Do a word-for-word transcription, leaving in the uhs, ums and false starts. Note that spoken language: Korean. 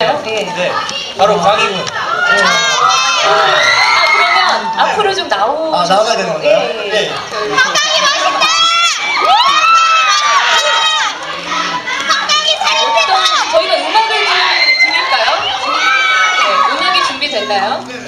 네. 네, 바로 광희군. 네. 아, 그러면 앞으로 좀 나오. 아, 나와야 되는 건가요? 예, 예. 네. 저희- 어떤- 저희가 음악을 좀 드릴까요? 네, 음악이 준비됐나요?